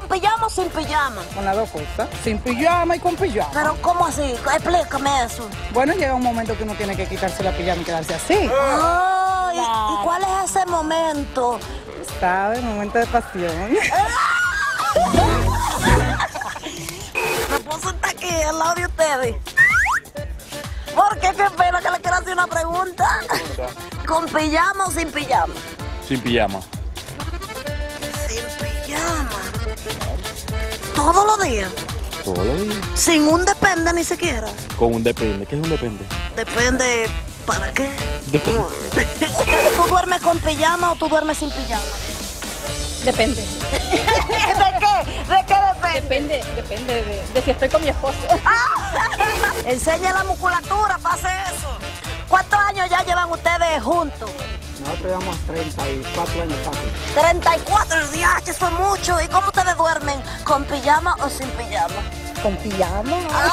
pijama o sin pijama? Con las dos cosas, sin pijama y con pijama. Pero ¿cómo así? Explícame eso. Bueno, llega un momento que uno tiene que quitarse la pijama y quedarse así. ¿Y cuál es ese momento? ¿Sabe? Momento de pasión. Me puedo sentar aquí al lado de ustedes. Porque qué pena que le quiero hacer una pregunta. ¿Con pijama o sin pijama? Sin pijama. Sin pijama. ¿Todos los días? Todos los días. Sin un depende ni siquiera. Con un depende. ¿Qué es un depende? Depende. ¿Para qué? Depende. ¿Tú duermes con pijama o tú duermes sin pijama? Depende. ¿De qué? ¿De qué depende? Depende de si estoy con mi esposo. Enseña la musculatura, pase eso. ¿Cuántos años ya llevan ustedes juntos? Nosotros llevamos 34 años fácil. 34 días, eso es mucho. ¿Y cómo ustedes duermen? ¿Con pijama o sin pijama? Con pijama.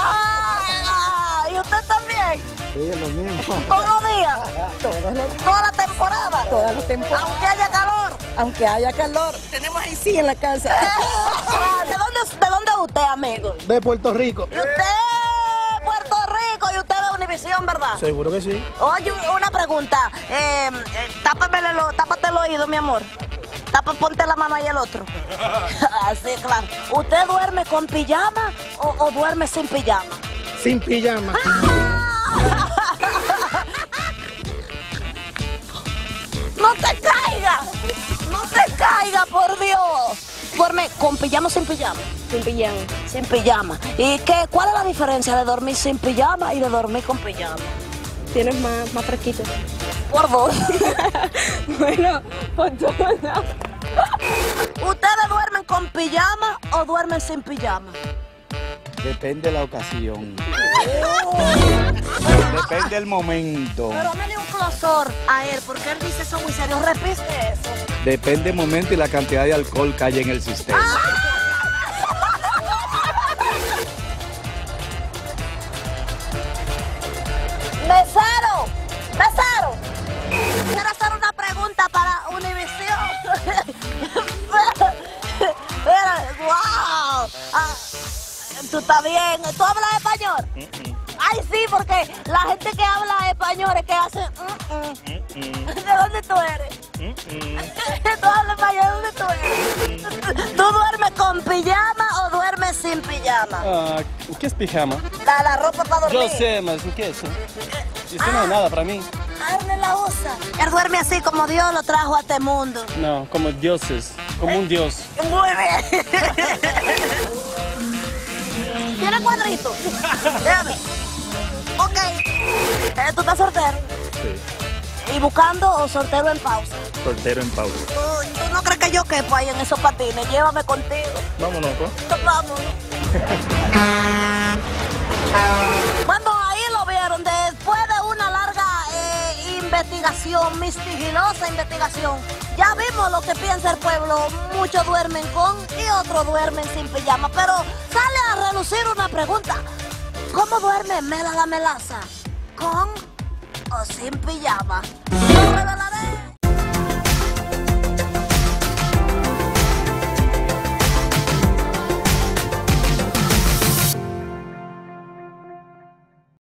¿Y usted también? Sí, es lo mismo. ¿Todos los días? ¿Toda la temporada? Todas las temporadas. Aunque haya calor. Aunque haya calor, tenemos ahí sí en la casa. ¿De dónde es usted, amigo? De Puerto Rico. ¿Y usted es Puerto Rico y usted de Univisión, verdad? Seguro que sí. Oye, una pregunta. Tápate el oído, mi amor. Ponte la mano ahí el otro. Así, claro. ¿Usted duerme con pijama o duerme sin pijama? Sin pijama. ¡No te caiga! ¡No te caiga, por Dios! ¿Duerme con pijama o sin pijama? Sin pijama. Sin pijama. ¿Y cuál es la diferencia de dormir sin pijama y de dormir con pijama? Tienes más fresquito. Por dos. Bueno, por todo. ¿Ustedes duermen con pijama o duermen sin pijama? Depende de la ocasión. Depende del momento. Pero dale un closor a él, porque él dice eso muy serio. Repite eso. Depende del momento y la cantidad de alcohol que hay en el sistema. ¡Mesero! ¡Mesero! Quiero hacer una pregunta para Univisión. ¡Wow! ¿Tú estás bien? ¿Tú hablas español? Ay, sí, porque la gente que habla español es que hace... ¿De dónde tú eres? ¿Tú hablas español? ¿De dónde tú eres? ¿Tú duermes con pijama o duermes sin pijama? ¿Qué es pijama? La ropa para dormir. Yo sé, mas ¿qué es eso? Eso no es nada para mí. Ah, él no la usa. Él duerme así como Dios lo trajo a este mundo. No, como dioses, como un dios. Muy bien. ¿Tiene cuadrito? Déjame. Ok. ¿Tú estás soltero? Sí. ¿Y buscando o soltero en pausa? Soltero en pausa. ¿Tú no crees que yo quepo ahí en esos patines? Llévame contigo. Vámonos, pues. Vamos. Bueno, ahí lo vieron. Después de una larga investigación, sigilosa investigación, ya vimos lo que piensa el pueblo. Muchos duermen con y otros duermen sin pijama. Pero sale a relucir una pregunta. ¿Cómo duerme Mela la Melaza? ¿Con o sin pijama? Lo revelaré